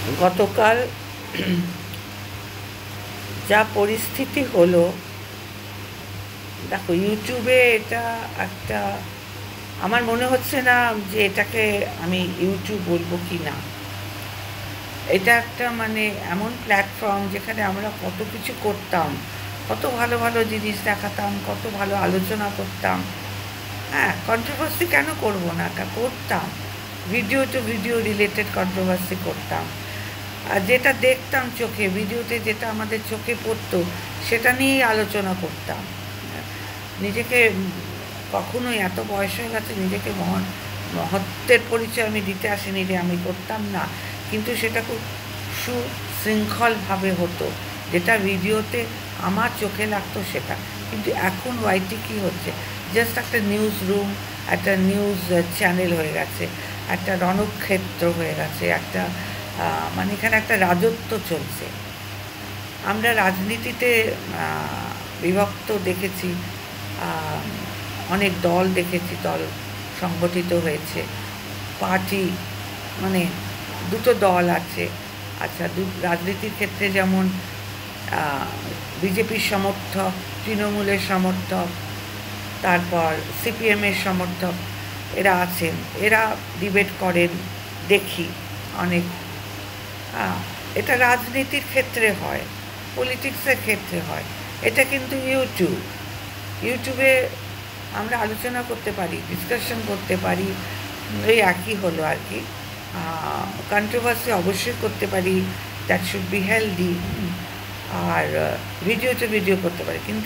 গতকাল যা পরিস্থিতি হলো, দেখো ইউটিউবে এটা একটা, আমার মনে হচ্ছে না যে এটাকে আমি ইউটিউব বলবো কি না। এটা একটা মানে এমন প্ল্যাটফর্ম যেখানে আমরা কত কিছু করতাম, কত ভালো ভালো জিনিস দেখাতাম, কত ভালো আলোচনা করতাম। হ্যাঁ, কন্ট্রোভার্সি কেন করবো না, তা করতাম। Video to video related controversy করতাম। আর যেটা দেখতাম চোখে, ভিডিওতে যেটা আমাদের চোখে পড়তো সেটা নিয়েই আলোচনা করতাম। নিজেকে কখনোই, এত বয়স হয়ে গেছে, নিজেকে মহত্বের পরিচয় আমি দিতে আসিনি যে আমি করতাম না, কিন্তু সেটা খুব সুশৃঙ্খলভাবে হতো, যেটা ভিডিওতে আমার চোখে লাগতো সেটা। কিন্তু এখন ওয়াইটি কী হচ্ছে, জাস্ট একটা নিউজ রুম, একটা নিউজ চ্যানেল হয়ে গেছে, একটা রণক্ষেত্র হয়ে গেছে, একটা মানে এখানে একটা রাজত্ব চলছে। আমরা রাজনীতিতে বিভক্ত দেখেছি, অনেক দল দেখেছি, দল সংগঠিত হয়েছে, পার্টি, মানে দুটো দল আছে। আচ্ছা, রাজনীতির ক্ষেত্রে যেমন বিজেপির সমর্থক, তৃণমূলের সমর্থক, তারপর সিপিএমের সমর্থক, এরা আছেন, এরা ডিবেট করেন, দেখি অনেক। এটা রাজনীতির ক্ষেত্রে হয়, পলিটিক্সের ক্ষেত্রে হয়। এটা কিন্তু ইউটিউবে আমরা আলোচনা করতে পারি, ডিসকাশন করতে পারি, এই একই হলো আর কি। কন্ট্রোভার্সি অবশ্যই করতে পারি, দ্যাট শুড বি হেলদি। আর ভিডিও টু ভিডিও করতে পারি, কিন্তু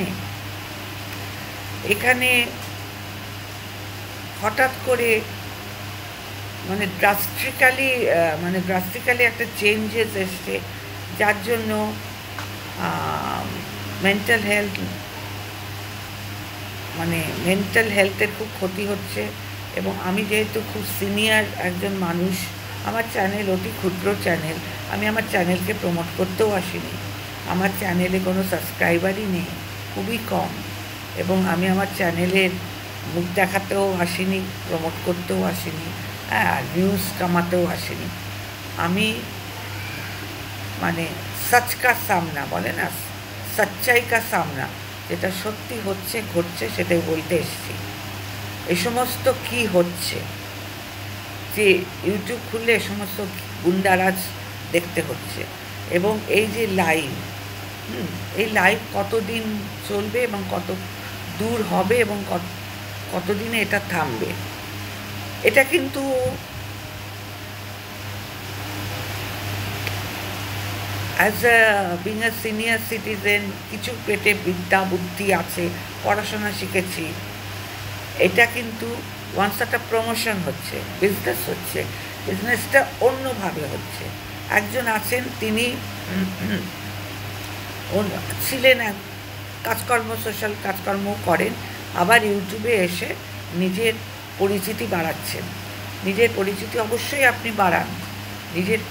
এখানে হঠাৎ করে মানে ড্রাস্টিক্যালি একটা চেঞ্জেস এসছে, যার জন্য মেন্টাল হেলথের খুব ক্ষতি হচ্ছে। এবং আমি যেহেতু খুব সিনিয়র একজন মানুষ, আমার চ্যানেল অতি ক্ষুদ্র চ্যানেল, আমি আমার চ্যানেলকে প্রমোট করতেও আসিনি। আমার চ্যানেলে কোনো সাবস্ক্রাইবারই নেই, খুবই কম। এবং আমি আমার চ্যানেলের মুখ দেখাতেও আসিনি, প্রমোট করতেও আসিনি, আর নিউজ কামাতেও আসিনি। আমি মানে সচ কা সামনা বলে না, সচ্চাই কা সামনা, যেটা সত্যি হচ্ছে, ঘটছে, সেটাই বলতে এসেছি। এই সমস্ত কি হচ্ছে, যে ইউটিউব খুললে এ সমস্ত গুন্ডারাজ দেখতে হচ্ছে। এবং এই যে লাইভ, এই লাইভ কতদিন চলবে এবং কত দূর হবে এবং কতদিনে এটা থামবে, এটা কিন্তু as being a senior citizen, কিছু পেটে বিদ্যা বুদ্ধি আছে, পড়াশোনা শিখেছি, এটা কিন্তু ওয়ান্স একটা প্রমোশন হচ্ছে, বিজনেস হচ্ছে, বিজনেসটা অন্যভাবে হচ্ছে। একজন আছেন, তিনি ছিলেন কাজকর্ম, সোশ্যাল কাজকর্ম করেন, আবার ইউটিউবে এসে নিজের পরিচিতি বাড়াচ্ছেন। নিজের পরিচিতি অবশ্যই আপনি বাড়ান, নিজের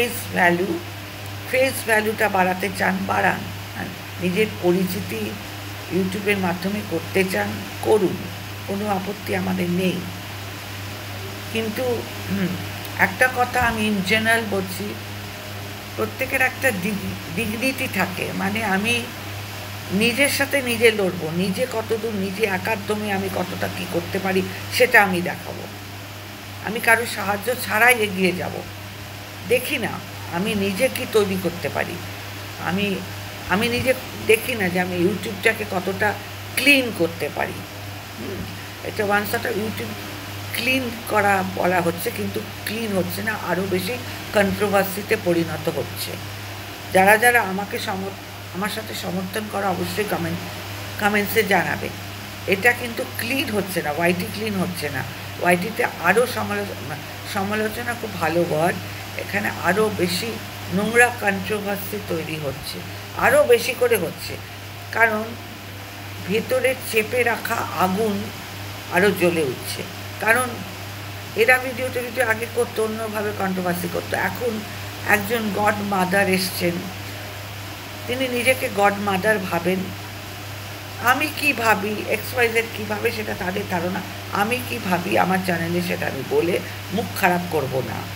ফেস ভ্যালুটা বাড়াতে চান, বাড়ান। নিজের পরিচিতি ইউটিউবের মাধ্যমে করতে চান, করুন, কোনো আপত্তি আমাদের নেই। কিন্তু একটা কথা আমি ইন জেনারেল বলছি, প্রত্যেকের একটা ডিগনিটি থাকে, মানে আমি নিজের সাথে নিজে লড়বো, নিজে কতদূর, নিজে একার দমে আমি কতটা কী করতে পারি সেটা আমি দেখাবো। আমি কারো সাহায্য ছাড়াই এগিয়ে যাব, দেখি না আমি নিজে কি তৈরি করতে পারি। আমি নিজে দেখি না যে আমি ইউটিউবটাকে কতটা ক্লিন করতে পারি। এটা ওয়ান্সটা ইউটিউব ক্লিন করা বলা হচ্ছে, কিন্তু ক্লিন হচ্ছে না, আরও বেশি কন্ট্রোভার্সিতে পরিণত হচ্ছে। যারা যারা আমার সাথে সমর্থন করা অবশ্যই কমেন্টসে জানাবে। এটা কিন্তু ক্লিন হচ্ছে না, ওয়াইটি ক্লিন হচ্ছে না। ওয়াইটিতে আরও সমালোচনা খুব ভালো ওয়ার্ড, এখানে আরও বেশি নোংরা কন্ট্রোভার্সি তৈরি হচ্ছে, আরও বেশি করে হচ্ছে, কারণ ভেতরে চেপে রাখা আগুন আরও জ্বলে উঠছে। কারণ এরা ভিডিও আগে করতো, অন্যভাবে কন্ট্রোভার্সি করতো, এখন একজন গড মাদার এসছেন, তিনি নিজেকে গড মাদার ভাবেন। আমি কি ভাবি, XYZ কী ভাবে সেটা তাদের ধারণা, আমি কি ভাবি আমার চ্যানেলে সেটা আমি বলে মুখ খারাপ করব না।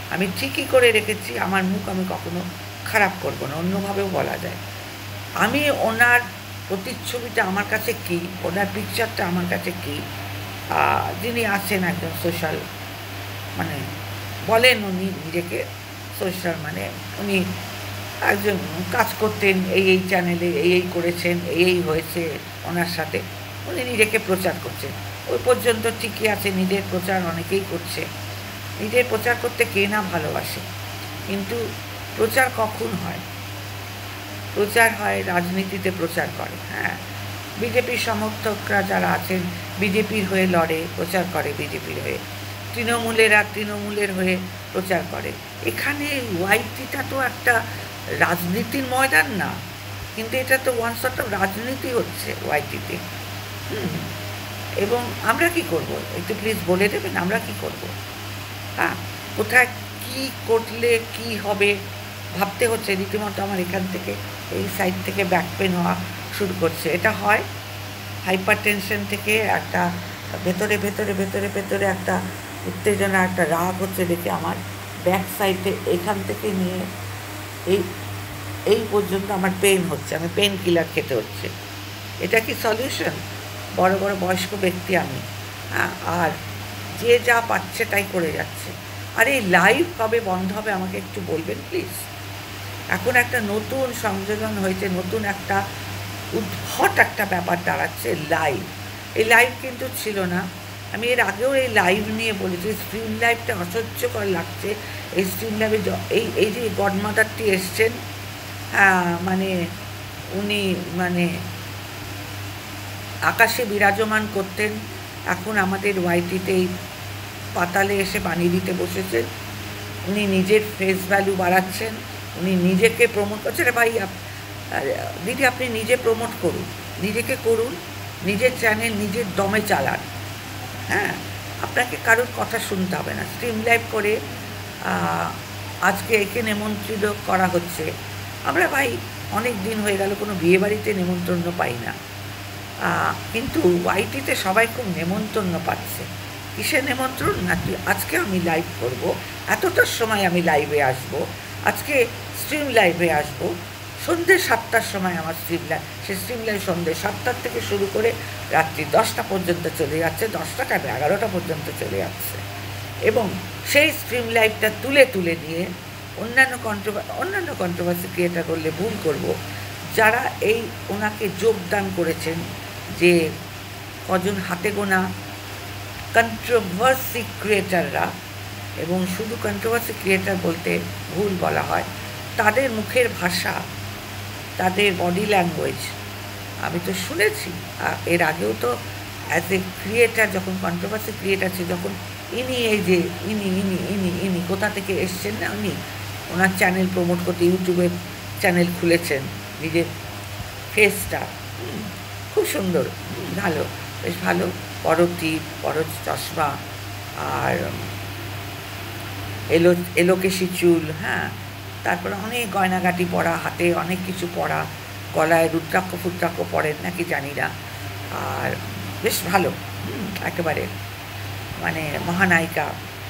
আমি ঠিকই করে রেখেছি, আমার মুখ আমি কখনো খারাপ করব না, অন্যভাবেও বলা যায়। আমি ওনার প্রতিচ্ছবিটা আমার কাছে কী, ওনার পিকচারটা আমার কাছে কী, যিনি আছেন একজন সোশ্যাল, মানে বলেন উনি নিজেকে সোশ্যাল, মানে উনি একজন কাজ করতেন এই চ্যানেলে, এই করেছেন, এই হয়েছে ওনার সাথে, উনি নিজেকে প্রচার করছেন। ওই পর্যন্ত ঠিকই আছে, নিজের প্রচার অনেকেই করছে। নিজের প্রচার করতে কে না ভালোবাসে, কিন্তু প্রচার কখন হয়? প্রচার হয় রাজনীতিতে প্রচার করে। হ্যাঁ, বিজেপির সমর্থকরা যারা আছেন বিজেপির হয়ে লড়ে, প্রচার করে বিজেপির হয়ে, তৃণমূলেরা তৃণমূলের হয়ে প্রচার করে। এখানে ওয়াইটিটা তো একটা রাজনীতির ময়দান না, কিন্তু এটা তো ওয়ান সর্ট অফ রাজনীতি হচ্ছে ওয়াইটিতে। এবং আমরা কি করব, একটু প্লিজ বলে দেবেন আমরা কি করব? হ্যাঁ, কোথায় কি করলে কি হবে ভাবতে হচ্ছে। রীতিমতো আমার এখান থেকে এই সাইড থেকে ব্যাক পেন হওয়া শুরু করছে। এটা হয় হাইপার টেনশন থেকে, একটা ভেতরে ভেতরে ভেতরে ভেতরে একটা উত্তেজনা, একটা রাগ হচ্ছে দেখে আমার ব্যাক সাইডে এখান থেকে নিয়ে এই এই পর্যন্ত আমার পেন হচ্ছে, আমি পেন কিলার খেতে হচ্ছে। এটা কি সলিউশন? বড় বড় বয়স্ক ব্যক্তি আমি, আর যে যা পাচ্ছে তাই করে যাচ্ছে। আর এই লাইভ কবে বন্ধ হবে আমাকে একটু বলবেন প্লিজ। এখন একটা নতুন সংযোজন হয়েছে, নতুন একটা উদ্ভট একটা ব্যাপার দাঁড়াচ্ছে লাইভ। এই লাইভ কিন্তু ছিল না, আমি এর আগেও এই লাইভ নিয়ে বলেছি। স্ট্রিম লাইভটা অসহ্যকর লাগছে। এই স্ট্রিম লাইভে এই যে গডমাদারটি এসছেন, মানে উনি মানে আকাশে বিরাজমান করতেন, এখন আমাদের ওয়াইটিতে এই পাতালে এসে বানিয়ে দিতে বসেছেন। উনি নিজের ফেস ভ্যালু বাড়াচ্ছেন, উনি নিজেকে প্রমোট করছেন। ভাই দিদি, আপনি নিজে প্রমোট করুন, নিজেকে করুন, নিজের চ্যানেল নিজের দমে চালান। হ্যাঁ, আপনাকে কারোর কথা শুনতে হবে না। স্ট্রিম লাইভ করে আজকে একে নিমন্ত্রিত করা হচ্ছে। আমরা ভাই অনেক দিন হয়ে গেল কোনো বিয়েবাড়িতে নেমন্তন্ন পাই না, কিন্তু ওয়াইটিতে সবাই খুব নেমন্তন্ন পাচ্ছে। কিসের নেমন্ত্রণ? নাকি আজকে আমি লাইভ করব, এতটার সময় আমি লাইভে আসব, আজকে স্ট্রিম লাইভে আসব, সন্ধ্যে 7টার সময় আমার স্ট্রিম লাইভ। সে স্ট্রিম লাইভ সন্ধ্যে 7টার থেকে শুরু করে রাত্রি 10টা পর্যন্ত চলে যাচ্ছে, 10টা কেন 11টা পর্যন্ত চলে যাচ্ছে। এবং সেই স্ট্রিম লাইভটা তুলে তুলে নিয়ে অন্যান্য কন্ট্রোভার্সি ক্রিয়েটার করলে ভুল করব, যারা এই ওনাকে যোগদান করেছেন, যে কজন হাতে গোনা কন্ট্রোভার্সি ক্রিয়েটাররা, এবং শুধু কন্ট্রোভার্সি ক্রিয়েটার বলতে ভুল বলা হয়, তাদের মুখের ভাষা, তাদের বডি ল্যাঙ্গুয়েজ আমি তো শুনেছি। এর আগেও তো অ্যাজ এ ক্রিয়েটার, যখন কন্ট্রোভার্সি ক্রিয়েটার ছিল, যখন ইনি এই যে ইনি কোথা থেকে এসছেন না, উনি ওনার চ্যানেল প্রমোট করতে ইউটিউবে চ্যানেল খুলেছেন, নিজের ফেসটা খুব সুন্দর, ভালো, বেশ ভালো, বড় টিপ, বড় চশমা, আর এলোকেশি চুল, হ্যাঁ, তারপরে অনেক গয়নাগাটি পরা, হাতে অনেক কিছু পরা, গলায় রুদ্রাক্ষ ফুদ্রাক্ষ পরেন নাকি জানি না, আর বেশ ভালো, একেবারে মানে মহানায়িকা।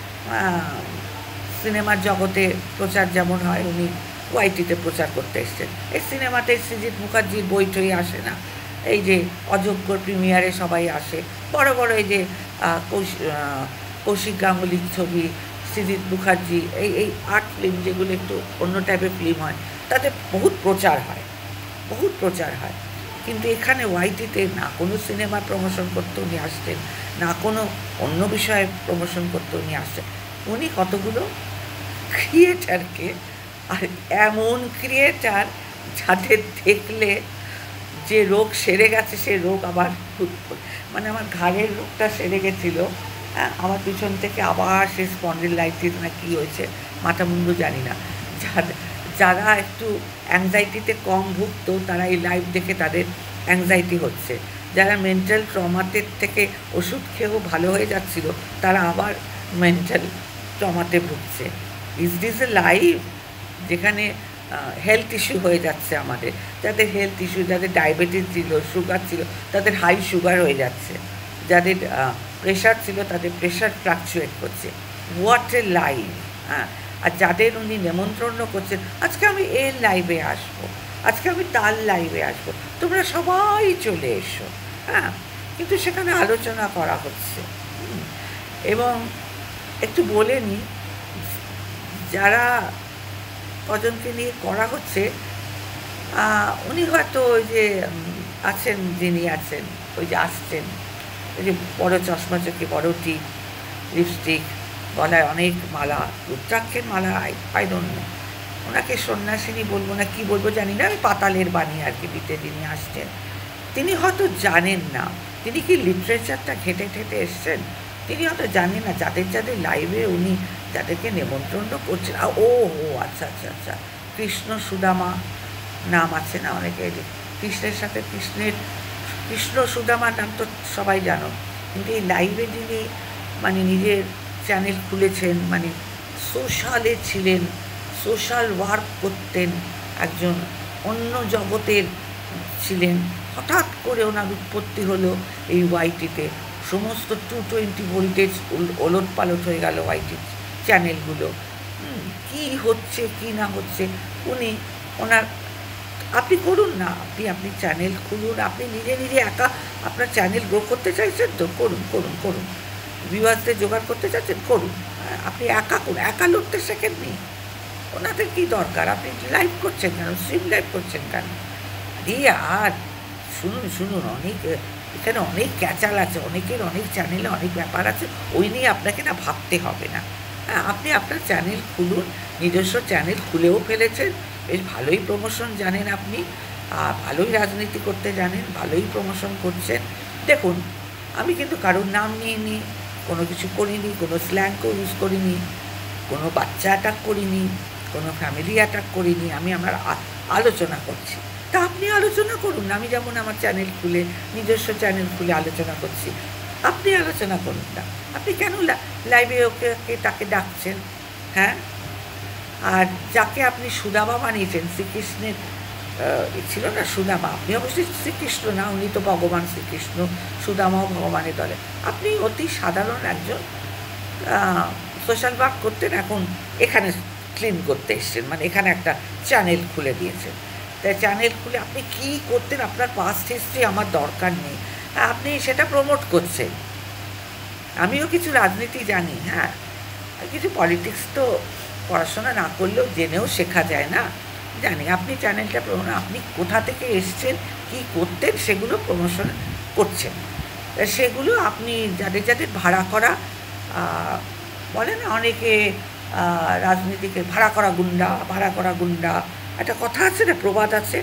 সিনেমার জগতে প্রচার যেমন হয়, উনি ওয়াইটিতে প্রচার করতে এসছেন। এই সিনেমাতে সৃজিত মুখার্জির বই টই আসে না, এই যে অযোগ্যর প্রিমিয়ারে সবাই আসে, বড় বড় এই যে কৌশিক গাঙ্গুলির ছবি, সৃজিত মুখার্জি, এই আর্ট ফিল্ম যেগুলো একটু অন্য টাইপের ফিল্ম হয়, তাতে বহুত প্রচার হয়। কিন্তু এখানে ওয়াইটিতে না কোনো সিনেমার প্রমোশন করতে উনি আসছেন, না কোনো অন্য বিষয়ে প্রমোশন করতে উনি আসছেন। উনি কতগুলো ক্রিয়েটারকে, আর এমন ক্রিয়েটার যাদের দেখলে যে রোগ সেরে গেছে, সে রোগ আবার মানে আমার ঘাড়ের রোগটা সেরে গেছিলো, আমার পিছন থেকে আবার সে স্পন্ডিলাইটিস না কী হয়েছে, মাথা মুন্ডু জানি না, যারা একটু অ্যাংজাইটিতে কম ভুগত, তারা এই লাইভ দেখে তাদের অ্যাংজাইটি হচ্ছে। যারা মেন্টাল ট্রমাতের থেকে ওষুধ খেয়েও ভালো হয়ে যাচ্ছিল, তারা আবার মেন্টাল ট্রমাতে ভুগছে। ইজ দিস এ লাইভ যেখানে হেলথ ইস্যু হয়ে যাচ্ছে আমাদের? যাদের হেলথ ইস্যু, যাদের ডায়াবেটিস ছিল, সুগার ছিল, তাদের হাই সুগার হয়ে যাচ্ছে, যাদের প্রেশার ছিল তাদের প্রেশার ফ্লাকচুয়েট করছে। What a live! হ্যাঁ, আর যাদের উনি নেমন্ত্রণ করছেন, আজকে আমি এর লাইভে আসবো, আজকে আমি তার লাইভে আসবো, তোমরা সবাই চলে এসো, হ্যাঁ, কিন্তু সেখানে আলোচনা করা হচ্ছে। এবং একটু বলে নিই, যারা কজনকে নিয়ে করা হচ্ছে, উনি হয়তো ওই যে আছেন, যিনি আছেন, ওই যে আসছেন, ওই যে বড় চশমা চোখে, বড় টিপ, লিপস্টিক, গলায় অনেক মালা, রুদ্রাক্ষের মালা, আই ডোন্ট নো, ওনাকে সন্ন্যাসিনী বলবো না কি বলবো জানি না, আমি পাতালের বাণী আর কি দিতে যিনি আসছেন, তিনি হয়তো জানেন না, তিনি কি লিটারেচারটা ঘেটে ঘেটে এসছেন, তিনি হয়তো জানেন না যাদের যাদের লাইভে উনি যাদেরকে নেমন্ত্রণ করছেন। ও আচ্ছা আচ্ছা আচ্ছা, কৃষ্ণ সুদামা নাম আছে না অনেকের, কৃষ্ণের সাথে কৃষ্ণ সুদামা নাম তো সবাই জানো, কিন্তু এই লাইভে যিনি মানে নিজের চ্যানেল খুলেছেন, মানে সোশ্যালে ছিলেন, সোশ্যাল ওয়ার্ক করতেন, একজন অন্য জগতের ছিলেন, হঠাৎ করে ওনার উৎপত্তি হলো এই ওয়াইটিতে, সমস্ত 220 ভোল্টেজ ওলট পালট হয়ে গেল ওয়াইটি চ্যানেলগুলো, কি হচ্ছে কি না হচ্ছে, উনি ওনার, আপনি করুন না, আপনি চ্যানেল খুলুন, আপনি নিজে নিজে একা আপনার চ্যানেল গ্রো করতে চাইছেন তো করুন করুন করুন, ভিউয়ার্সদের জোগাড় করতে চাচ্ছেন করুন, আপনি একা করুন, একা লড়তে শেখেননি, ওনাদের কী দরকার, আপনি লাইভ করছেন কেন, স্ট্রিম লাইভ করছেন কেন, দিয়ে আর শুনুন অনেক এখানে অনেক ক্যাচাল আছে, অনেকের অনেক চ্যানেলে অনেক ব্যাপার আছে, ওই নিয়ে আপনাকে না ভাবতে হবে না, হ্যাঁ, আপনি আপনার চ্যানেল খুলুন, নিজস্ব চ্যানেল খুলেও ফেলেছেন, বেশ ভালোই প্রমোশন জানেন আপনি, ভালোই রাজনীতি করতে জানেন, ভালোই প্রমোশন করছেন। দেখুন, আমি কিন্তু কারোর নাম নিইনি, কোনো কিছু করিনি, কোনো স্ল্যাংকেও ইউজ করিনি, কোনো বাচ্চা অ্যাটাক করিনি, কোনো ফ্যামিলি অ্যাটাক করিনি, আমি আমার আলোচনা করছি, তা আপনি আলোচনা করুন, আমি যেমন আমার চ্যানেল খুলে নিজস্ব চ্যানেল খুলে আলোচনা করছি, আপনি আলোচনা করুন না, আপনি কেন লাইভে ওকে তাকে ডাকছেন, হ্যাঁ, আর যাকে আপনি সুদামা বানিয়েছেন, শ্রীকৃষ্ণের ছিল না সুদামা, আপনি অবশ্যই শ্রীকৃষ্ণ না, উনি তো ভগবান শ্রীকৃষ্ণ, সুদামাও ভগবানের দলে, আপনি অতি সাধারণ একজন সোশ্যাল ওয়ার্ক করতেন, এখন এখানে ক্লিন করতে এসছেন, মানে এখানে একটা চ্যানেল খুলে দিয়েছেন, তাই চ্যানেল খুলে আপনি কী করতেন, আপনার পাস্ট হিস্ট্রি আমার দরকার নেই, আপনি সেটা প্রমোট করছেন, আমিও কিছু রাজনীতি জানি, হ্যাঁ, কিছু পলিটিক্স তো পড়াশোনা না করলেও জেনেও শেখা যায় না, জানি, আপনি চ্যানেলটা আপনি কোথা থেকে এসছেন, কী করতেন, সেগুলো প্রমোশন করছেন, সেগুলো আপনি যাদের যাদের ভাড়া করা, বলে না অনেকে রাজনীতিকে ভাড়া করা গুন্ডা, একটা কথা আছে না, প্রবাদ আছে,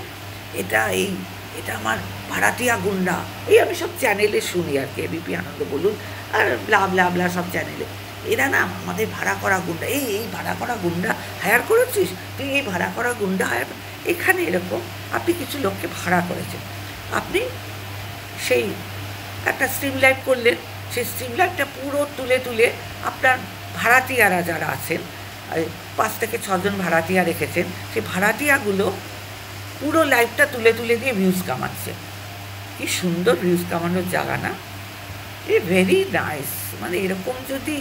এটা আমার ভাড়াটিয়া গুন্ডা, এই আমি সব চ্যানেলে শুনি আর কি, এবিপি আনন্দ বলুন আর ব্লা সব চ্যানেলে, এরা না আমাদের ভাড়া করা গুন্ডা, এই ভাড়া করা গুন্ডা হায়ার করেছিস তুই, এই ভাড়া করা গুন্ডা হায়ার, এখানে এরকম আপনি কিছু লোককে ভাড়া করেছেন, আপনি সেই একটা স্ট্রিম লাইভ করলেন, সেই স্ট্রিম লাইভটা পুরো তুলে আপনার ভাড়াটিয়ারা যারা আছেন, 5 থেকে 6 জন ভাড়াটিয়া রেখেছেন, সেই ভাড়াটিয়াগুলো পুরো লাইভটা তুলে দিয়ে ভিউজ কামাচ্ছে, কি সুন্দর ভিউজ কামানোর জায়গা না, ভেরি নাইস, মানে এরকম যদি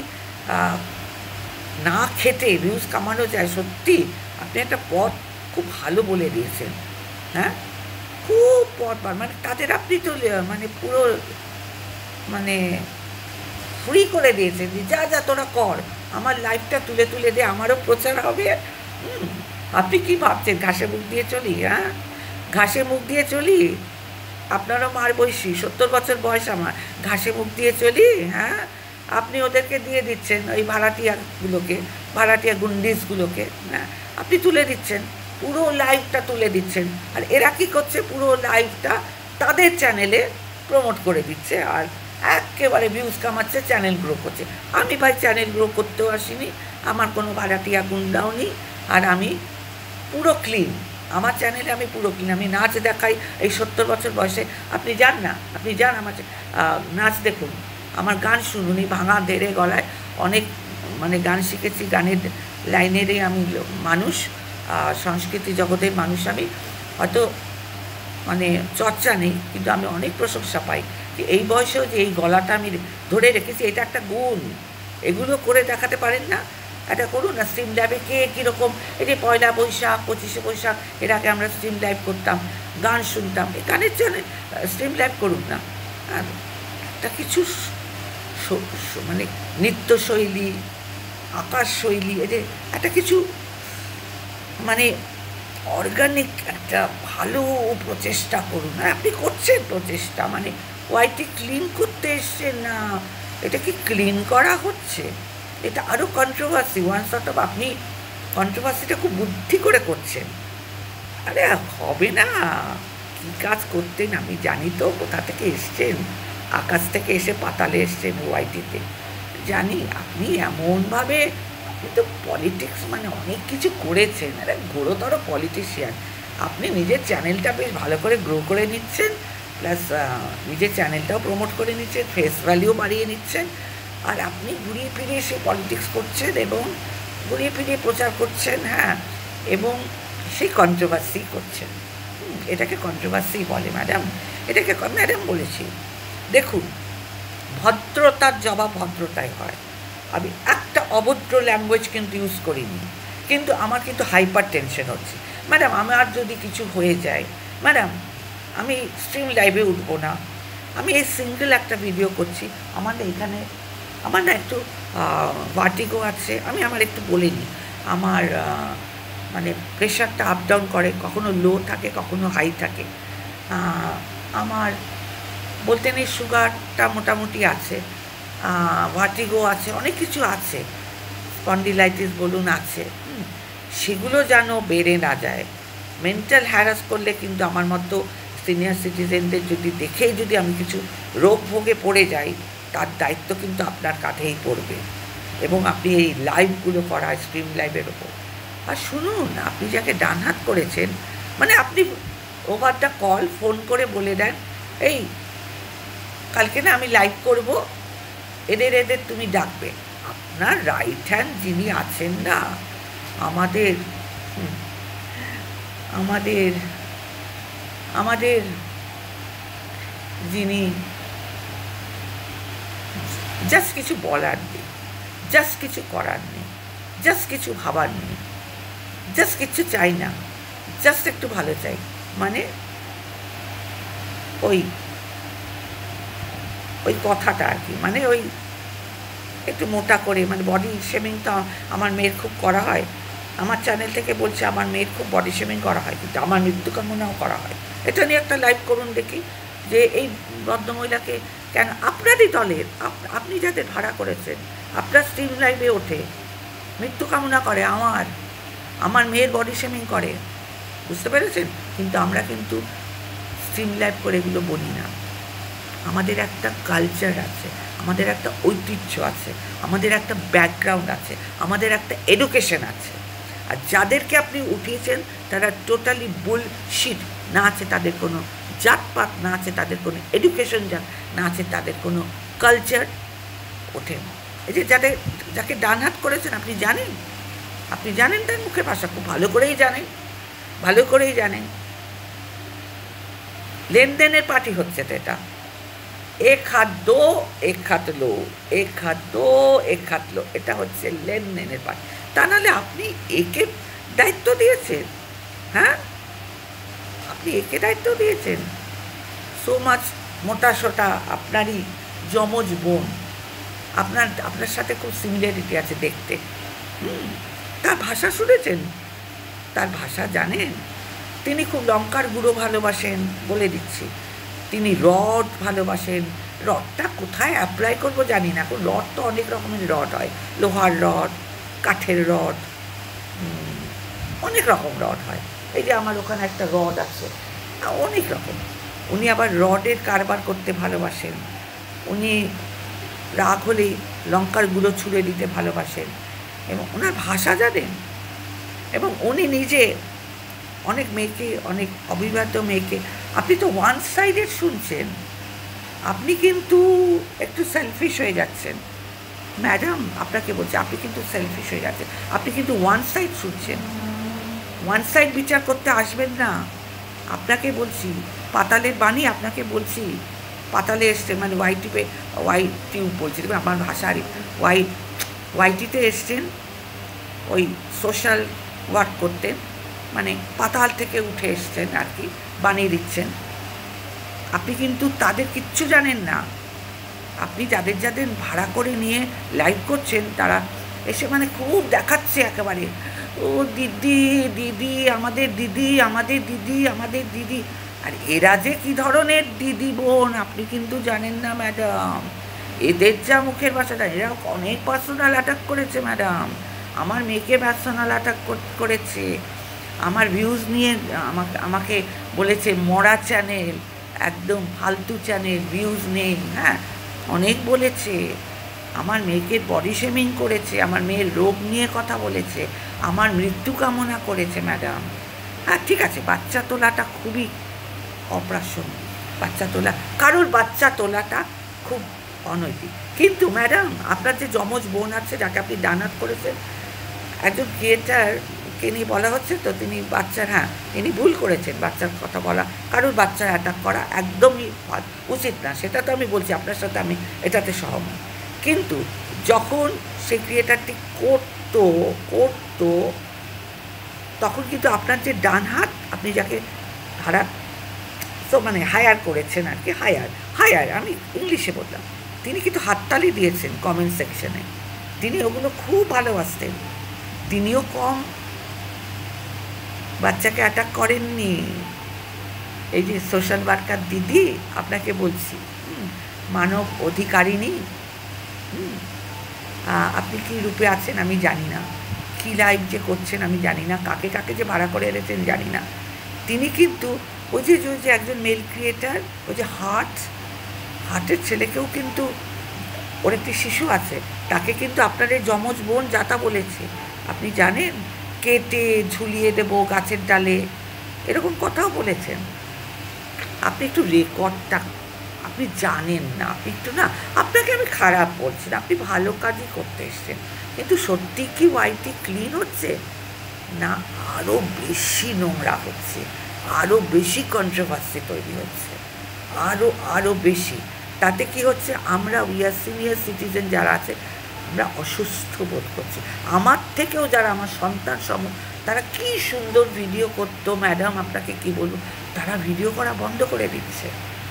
না খেটে ভিউজ কামানো যায়, সত্যি আপনি একটা পথ খুব ভালো বলে দিয়েছেন, হ্যাঁ, খুব পথ, মানে তাদের আপনি তো মানে পুরো মানে ফ্রি করে দিয়েছেন, যা তোরা কর, আমার লাইফটা তুলে দে, আমারও প্রচার হবে, আপনি কি ভাবছেন ঘাসে মুখ দিয়ে চলি, হ্যাঁ, ঘাসে মুখ দিয়ে চলি, আপনারও মার বয়সী, 70 বছর বয়স আমার, ঘাসে মুখ দিয়ে চলি, হ্যাঁ, আপনি ওদেরকে দিয়ে দিচ্ছেন ওই ভাড়াটিয়া গুন্ডিসগুলোকে, হ্যাঁ, আপনি তুলে দিচ্ছেন, পুরো লাইভটা তুলে দিচ্ছেন, আর এরা কী করছে, পুরো লাইভটা তাদের চ্যানেলে প্রমোট করে দিচ্ছে, আর একেবারে ভিউজ কামাচ্ছে, চ্যানেল গ্রো করছে, আমি ভাই চ্যানেল গ্রো করতেও আসিনি, আমার কোনো ভাড়াটিয়া গুন্ডাও নেই, আর আমি পুরো ক্লিন, আমার চ্যানেলে আমি পুরো ক্লিন, আমি নাচ দেখাই, এই 70 বছর বয়সে, আপনি যান আমার নাচ দেখুন, আমার গান শুনুন, এই ভাঙা দেড়ে গলায় অনেক মানে গান শিখেছি, গানের লাইনেরই আমি মানুষ, সংস্কৃতি জগতের মানুষ, আমি হয়তো মানে চর্চা নেই, কিন্তু আমি অনেক প্রশংসা পাই যে এই বয়সেও যে এই গলাটা আমি ধরে রেখেছি, এটা একটা গুণ, এগুলো করে দেখাতে পারেন না, একটা করুন না স্ট্রিম লাইভে কে কীরকম, এই যে পয়লা বৈশাখ 25শে বৈশাখ এর আগে আমরা স্ট্রিম লাইভ করতাম, গান শুনতাম, এই গানের চ্যানেল স্ট্রিম লাইভ করুন না। আর একটা কিছু মানে নৃত্যশৈলী, আকাশ শৈলী, এই যে একটা কিছু মানে অর্গানিক একটা ভালো প্রচেষ্টা করুন। আর আপনি করছেন প্রচেষ্টা, মানে ওয়াইটি ক্লিন করতে এসছেন না, এটা কি ক্লিন করা হচ্ছে? এটা আরও কন্ট্রোভার্সি, ওয়ান সর্ট অফ আপনি কন্ট্রোভার্সিটা খুব বুদ্ধি করে করছেন। আরে হবে না, কী কাজ করতেন আমি জানি তো, কোথা থেকে এসছেন, আকাশ থেকে এসে পাতালে এসছেন ওয়াইটিতে জানি। আপনি এমনভাবে, আপনি তো পলিটিক্স মানে অনেক কিছু করেছেন, আরে ঘোরতর পলিটিশিয়ান। আপনি নিজের চ্যানেলটা বেশ ভালো করে গ্রো করে নিচ্ছেন, প্লাস নিজের চ্যানেলটাও প্রমোট করে নিচ্ছেন, ফেস ভ্যালিউ বাড়িয়ে নিচ্ছেন, আর আপনি ঘুরিয়ে ফিরিয়ে এসে পলিটিক্স করছেন এবং ঘুরিয়ে ফিরিয়ে প্রচার করছেন, হ্যাঁ, এবং সেই কন্ট্রোভার্সি করছেন। এটাকে কন্ট্রোভার্সি বলে ম্যাডাম, এটাকে ম্যাডাম বলেছি। দেখুন, ভদ্রতার জবাব ভদ্রতাই হয়। আমি একটা অভদ্র ল্যাঙ্গুয়েজ কিন্তু ইউজ করিনি, কিন্তু আমার কিন্তু হাইপার টেনশন হচ্ছে ম্যাডাম। আমার যদি কিছু হয়ে যায় ম্যাডাম, আমি স্ট্রিম লাইভে উঠবো না। আমি এই সিঙ্গেল একটা ভিডিও করছি, আমার এখানে আমার না একটু ভার্টিগো আছে, আমি আমার একটু বলে নিই, আমার মানে প্রেশারটা আপ ডাউন করে, কখনো লো থাকে কখনো হাই থাকে। আমার বলতে নেই, সুগারটা মোটামুটি আছে, ভার্টিগো আছে, অনেক কিছু আছে, স্পন্ডিলাইটিস বলুন আছে, সেগুলো যেন বেড়ে না যায়। মেন্টাল হ্যারাস করলে কিন্তু আমার মতো সিনিয়র সিটিজেনদের যদি দেখেই যদি আমি কিছু রোগ ভোগে পড়ে যাই, তার দায়িত্ব কিন্তু আপনার কাঁধেই পড়বে, এবং আপনি এই লাইভগুলো করা স্ট্রিম লাইভের ওপর। আর শুনুন, আপনি যাকে ডানহাত করেছেন, মানে আপনি ওভার দ্য কল ফোন করে বলে দেন, এই কালকে না আমি লাইভ করব, এদের তুমি ডাকবে। আপনার রাইট হ্যান্ড যিনি আছেন না, আমাদের আমাদের আমাদের যিনি, জাস্ট কিছু বলার নেই, জাস্ট কিছু করার নেই, জাস্ট কিছু ভাবার নেই, জাস্ট কিছু চাই না, জাস্ট একটু ভালো চাই, মানে ওই কথাটা আর কি, মানে ওই একটু মোটা করে, মানে বডি শেমিং তো আমার মেয়ের খুব করা হয়, আমার চ্যানেল থেকে বলছে আমার মেয়ের খুব বডি শেমিং করা হয়, কিন্তু আমার মৃত্যু কামনাও করা হয়। এটা নিয়ে একটা লাইভ করুন দেখি, যে এই ভদ্রমহিলাকে কেন আপনারই দলের, আপনি যাদের ভাড়া করেছেন, আপনার স্ট্রিম লাইভে ওঠে মৃত্যু কামনা করে, আমার মেয়ের বডি শেমিং করে, বুঝতে পেরেছেন? কিন্তু আমরা কিন্তু স্ট্রিম লাইভ করে এগুলো বলি না। আমাদের একটা কালচার আছে, আমাদের একটা ঐতিহ্য আছে, আমাদের একটা ব্যাকগ্রাউন্ড আছে, আমাদের একটা এডুকেশন আছে। আর যাদেরকে আপনি উঠিয়েছেন তারা টোটালি বুলশিট, না আছে তাদের কোনো জাতপাত, না আছে তাদের কোনো এডুকেশন, না আছে তাদের কোনো কালচার, ওঠেন। এই যে যাকে ডানহাত করেছেন, আপনি জানেন তার মুখের ভাষা খুব ভালো করেই জানেন। লেনদেনের পার্টি হচ্ছে তো এটা, এক হাত দো এক হাত লো, এক হাত দো এক হাত লো, এটা হচ্ছে লেনদেনের পার্টি। তা নাহলে আপনি একে দায়িত্ব দিয়েছেন, হ্যাঁ, আপনি একে দায়িত্ব দিয়েছেন। সো মাচ মোটা সোটা, আপনারই যমজ বোন, আপনার সাথে খুব সিমিলারিটি আছে দেখতে। তার ভাষা শুনেছেন, তার ভাষা জানেন। তিনি খুব লঙ্কার গুঁড়ো ভালোবাসেন, বলে দিচ্ছি, তিনি রড ভালোবাসেন। রডটা কোথায় অ্যাপ্লাই করবো জানি না, এখন রড তো অনেক রকমের রড হয়, লোহার রড, কাঠের রড, অনেক রকম রড হয়। এই যে আমার ওখানে একটা রড আছে, অনেক রকম। উনি আবার রডের কারবার করতে ভালোবাসেন, উনি রাগ হলেই লঙ্কার গুঁড়ো ছুঁড়ে দিতে ভালোবাসেন, এবং ওনার ভাষা জানেন। এবং উনি নিজে অনেক মেয়েকে, অনেক অবিবাহিত মেয়েকে, আপনি তো ওয়ান সাইডেড শুনছেন, আপনি কিন্তু একটু সেলফিশ হয়ে যাচ্ছেন ম্যাডাম, আপনাকে বলছি, আপনি কিন্তু সেলফিশ হয়ে যাচ্ছেন, আপনি কিন্তু ওয়ান সাইড শুনছেন। ওয়ান সাইড বিচার করতে আসবেন না, আপনাকে বলছি, পাতালের বাণী আপনাকে বলছি, পাতালে এসছেন, মানে ওয়াইটিতে বলছি, আমার ভাষারই ওয়াইটিতে এসছেন, ওই সোশ্যাল ওয়ার্ক করতেন, মানে পাতাল থেকে উঠে এসছেন আর কি, বানিয়ে দিচ্ছেন। আপনি কিন্তু তাদের কিচ্ছু জানেন না। আপনি যাদের যাদের ভাড়া করে নিয়ে লাইভ করছেন, তারা এসে মানে খুব দেখাচ্ছে একেবারে, ও দিদি দিদি আমাদের দিদি আমাদের দিদি আমাদের দিদি। আর এরা যে কী ধরনের দিদি বোন আপনি কিন্তু জানেন না ম্যাডাম। এদের যা মুখের ভাষাটা, এরা অনেক পার্সোনাল অ্যাটাক করেছে ম্যাডাম। আমার মেয়েকে পার্সোনাল অ্যাটাক করেছে, আমার ভিউজ নিয়ে আমাকে বলেছে মরা চ্যানেল, একদম ফালতু চ্যানেল, ভিউজ নেই। হ্যাঁ, অনেক বলেছে। আমার মেয়েকে বডি শেমিং করেছে, আমার মেয়ের রোগ নিয়ে কথা বলেছে, আমার মৃত্যু কামনা করেছে ম্যাডাম। হ্যাঁ ঠিক আছে, বাচ্চা তোলাটা খুবই অপ্রাসঙ্গিক, বাচ্চা তোলা, কারোর বাচ্চা তোলাটা খুব অনৈতিক। কিন্তু ম্যাডাম, আপনার যে যমজ বোন আছে, যাকে আপনি ডানাত করেছেন, একজন ক্রিয়েটারকে নিয়ে বলা হচ্ছে তো, তিনি বাচ্চার, হ্যাঁ তিনি ভুল করেছেন, বাচ্চার কথা বলা, কারোর বাচ্চার অ্যাটাক করা একদমই উচিত না, সেটা তো আমি বলছি, আপনার সাথে আমি এটাতে সহমত। কিন্তু যখন সেই ক্রিয়েটারটি করতো তখন কিন্তু আপনার যে ডান হাত, আপনি যাকে ভাড়া তো মানে হায়ার করেছেন আর কি, হায়ার আমি ইংলিশে বললাম, তিনি কিন্তু হাততালি দিয়েছেন কমেন্ট সেকশনে, তিনি ওগুলো খুব ভালোবাসতেন। তিনিও কম বাচ্চাকে অ্যাটাক করেননি। এই যে সোশ্যাল ওয়ার্কার দিদি, আপনাকে বলছি, মানব অধিকারিণী, আপনি কী রূপে আছেন আমি জানি না, কী লাইভ যে করছেন আমি জানি না, কাকে কাকে যে ভাড়া করে এনেছেন জানি না। তিনি কিন্তু ওই যে একজন মেল ক্রিয়েটার, ওই যে হার্টের ছেলেকেও কিন্তু, ওর একটি শিশু আছে, তাকে কিন্তু আপনার এই যমজ বোন যাতা বলেছে, আপনি জানেন, কেটে ঝুলিয়ে দেবো গাছের ডালে, এরকম কথাও বলেছেন। আপনি একটু রেকর্ডটা আপনি জানেন না, আপনি একটু না, আপনাকে আমি খারাপ বলছি না, আপনি ভালো কাজই করতে এসছেন, কিন্তু সত্যি কি ওয়াইটি ক্লিন হচ্ছে না, আরও বেশি নোংরা হচ্ছে, আরও বেশি কন্ট্রোভার্সি তৈরি হচ্ছে, আরও বেশি। তাতে কি হচ্ছে, আমরা সিনিয়র সিটিজেন যারা আছে, আমরা অসুস্থ বোধ করছি। আমার থেকেও যারা আমার সন্তান তারা কি সুন্দর ভিডিও করতো ম্যাডাম, আপনাকে কি বলবো, তারা ভিডিও করা বন্ধ করে দিচ্ছে,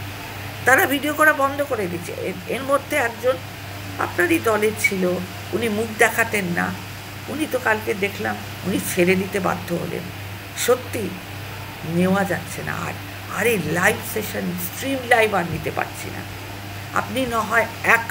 এর মধ্যে একজন আপনারই দলের ছিল, উনি মুখ দেখাতেন না, উনি তো কালকে দেখলাম উনি ছেড়ে দিতে বাধ্য হলেন। সত্যি নেওয়া যাচ্ছে না, আর এই লাইভ সেশন, স্ট্রিম লাইভ আর নিতে পারছি না। আপনি না হয়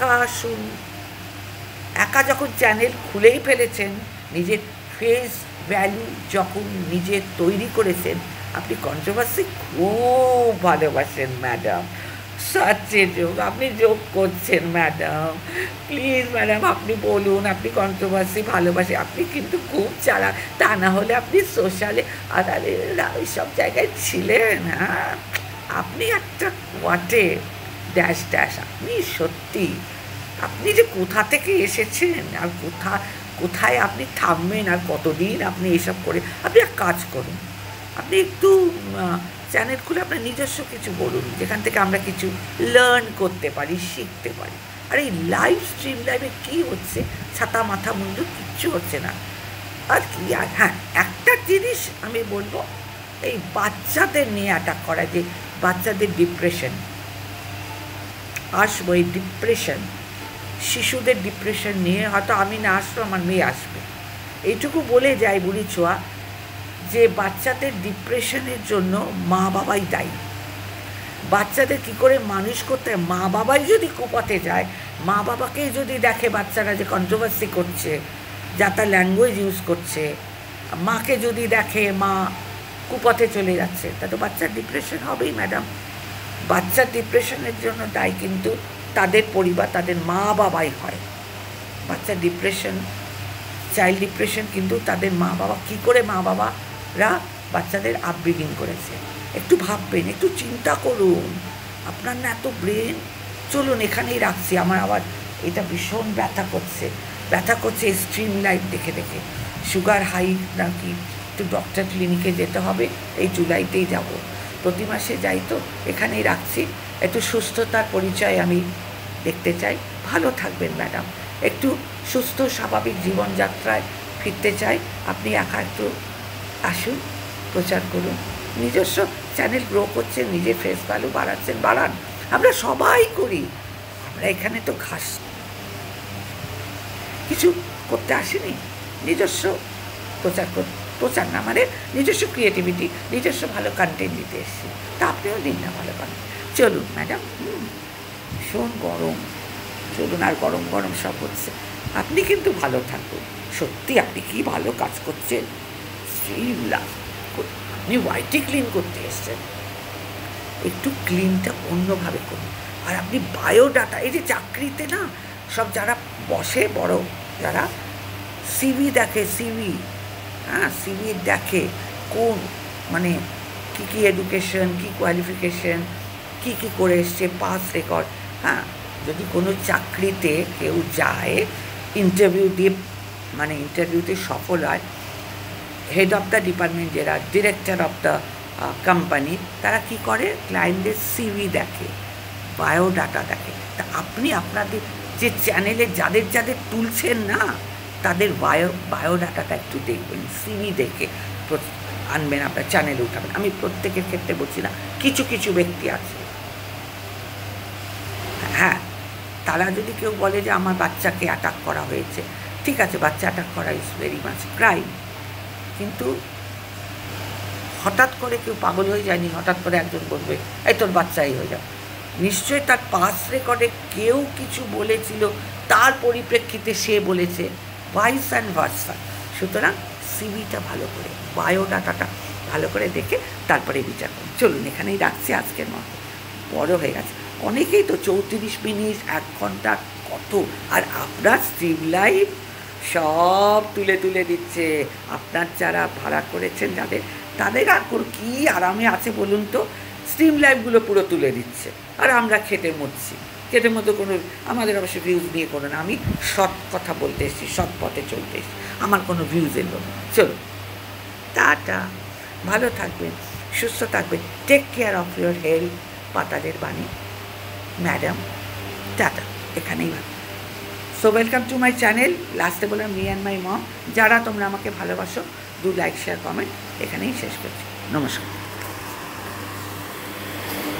একা যখন চ্যানেল খুলেই ফেলেছেন, নিজের ফেস ভ্যালু যখন নিজে তৈরি করেছেন, আপনি কন্ট্রোভার্সি খুব ভালোবাসেন ম্যাডাম, সত্যি যোগ আপনি যোগ করছেন ম্যাডাম, প্লিজ ম্যাডাম আপনি বলুন, আপনি কন্ট্রোভার্সি ভালোবাসেন, আপনি কিন্তু খুব চালাক, তা না হলে আপনি সোশ্যালে আদালে ওই সব জায়গায় ছিলেন। হ্যাঁ, আপনি একটা ওয়াটে ড্যাশ, আপনি সত্যি, আপনি যে কোথা থেকে এসেছেন আর কোথায় আপনি থামবেন আর কতদিন আপনি এসব করে, আপনি এক কাজ করুন, আপনি একটু চ্যানেল খুলে আপনার নিজস্ব কিছু বলুন, যেখান থেকে আমরা কিছু লার্ন করতে পারি, শিখতে পারি। আর এই স্ট্রিম লাইভে কী হচ্ছে, ছাতা মাথা মুন্ডু কিচ্ছু হচ্ছে না। আর কি, হ্যাঁ একটা জিনিস আমি বলবো, এই বাচ্চাদের নিয়ে অ্যাটাক করা, যে বাচ্চাদের ডিপ্রেশন, আসবো এই ডিপ্রেশন, শিশুদের ডিপ্রেশন নিয়ে হয়তো আমি না আসবো, আমার মেয়ে আসবে, এইটুকু বলে যাই বুড়ি ছোঁয়া, যে বাচ্চাদের ডিপ্রেশনের জন্য মা বাবাই দায়ী। বাচ্চাদের কি করে মানুষ করতে হয়, মা বাবাই যদি কুপথে যায়, মা বাবাকেই যদি দেখে বাচ্চারা যে কন্ট্রোভার্সি করছে, যা তার ল্যাঙ্গুয়েজ ইউজ করছে, মাকে যদি দেখে মা কুপথে চলে যাচ্ছে, তা তো বাচ্চার ডিপ্রেশন হবেই ম্যাডাম। বাচ্চার ডিপ্রেশনের জন্য দায়ী কিন্তু তাদের পরিবার, তাদের মা বাবাই হয়। বাচ্চার ডিপ্রেশন, চাইল্ড ডিপ্রেশন কিন্তু তাদের মা বাবা, কী করে মা বাবারা বাচ্চাদের আপব্রিঙ্গিং করেছে, একটু ভাববেন, একটু চিন্তা করুন। আপনার না এত ব্রেন, চলুন এখানেই রাখছি, আমার আবার এটা ভীষণ ব্যথা করছে স্ট্রিম লাইভ দেখে সুগার হাই নাকি, একটু ডক্টর ক্লিনিকে যেতে হবে, এই জুলাইতেই যাব, প্রতি মাসে যাই, তো এখানেই রাখছি। একটু সুস্থতার পরিচয় আমি দেখতে চাই। ভালো থাকবেন ম্যাডাম, একটু সুস্থ স্বাভাবিক জীবনযাত্রায় ফিরতে চাই, আপনি একা একটু আসুন, প্রচার করুন, নিজস্ব চ্যানেল গ্রো করছেন, নিজের ফেস ভ্যালু বাড়াচ্ছেন, বাড়ান। আমরা সবাই করি, আমরা এখানে তো ঘাস কিছু করতে আসেনি, নিজস্ব প্রচার না মানে নিজস্ব ক্রিয়েটিভিটি, নিজস্ব ভালো কন্টেন্ট দিতে এসেছি। তা আপনিও দিন না ভালো কন্টেন্ট। চলুন ম্যাডাম, ভীষণ গরম, চলুন, আর গরম গরম সব হচ্ছে। আপনি কিন্তু ভালো থাকুন, সত্যি আপনি কি ভালো কাজ করছেন, আপনি ওয়াইটি ক্লিন করতে এসছেন, একটু ক্লিনটা অন্যভাবে করুন। আর আপনি বায়োডাটা, এই যে চাকরিতে না সব যারা বসে বড়, যারা সিভি দেখে, সিভি, হ্যাঁ সিভি দেখে কোন মানে কী কী এডুকেশন, কী কোয়ালিফিকেশন, কী কী করে এসছে, পাস রেকর্ড। হ্যাঁ, যদি কোনো চাকরিতে কেউ যায়, ইন্টারভিউ দিয়ে মানে ইন্টারভিউতে সফল হয়, হেড অফ দ্য ডিপার্টমেন্ট যারা, ডিরেক্টর অফ দ্য কোম্পানি, তারা কি করে, ক্লায়েন্টদের সিভি দেখে, বায়োডাটা দেখে। তা আপনি আপনাদের যে চ্যানেলে যাদের যাদের তুলছেন না, তাদের বায়োডাটাটা একটু দেখবেন, সিভি দেখে আনবেন, আপনার চ্যানেলে উঠাবেন। আমি প্রত্যেকের ক্ষেত্রে বলছি না, কিছু কিছু ব্যক্তি আছে, হ্যাঁ, তারা যদি কেউ বলে যে আমার বাচ্চাকে অ্যাটাক করা হয়েছে, ঠিক আছে, বাচ্চা অ্যাটাক করা ইজ ভেরি মাচ ক্রাইম, কিন্তু হঠাৎ করে কেউ পাগল হয়ে যায়নি, হঠাৎ করে একজন বলবে এই তোর বাচ্চাই হয়ে যাও, নিশ্চয়ই তার পাস রেকর্ডে কেউ কিছু বলেছিল, তার পরিপ্রেক্ষিতে সে বলেছে, ভাইস অ্যান্ড ভার্সা। সুতরাং সিভিটা ভালো করে, বায়োডাটাটা ভালো করে দেখে তারপরে বিচার করুন। চলুন এখানেই রাখছি আজকের মতো, বড় হয়ে গেছে অনেকেই তো, 34 মিনিট, 1 ঘন্টা, কত। আর আপনার স্ট্রিম লাইভ সব তুলে তুলে দিচ্ছে, আপনার যারা ভাড়া করেছেন যাদের, তাদের আর কী আরামে আছে বলুন তো, স্ট্রিম লাইভগুলো পুরো তুলে দিচ্ছে, আর আমরা খেটে মরছি। খেটে মতো কোনো, আমাদের অবশ্য ভিউজ নিয়ে কোনো না, আমি সৎ কথা বলতে এসেছি, সৎ পথে চলতে এসেছি, আমার কোনো ভিউজ এলো না। চলো টাটা, ভালো থাকবেন, সুস্থ থাকবেন, take care of your health. পাতালের বাণী ম্যাডাম, টাটা, এখানেই ভালো। So welcome to my channel, লাস্টে বললাম মি অ্যান্ড মাই মম। যারা তোমরা আমাকে ভালোবাসো, ডু লাইক, শেয়ার, কমেন্ট, এখানেই শেষ করছি। নমস্কার।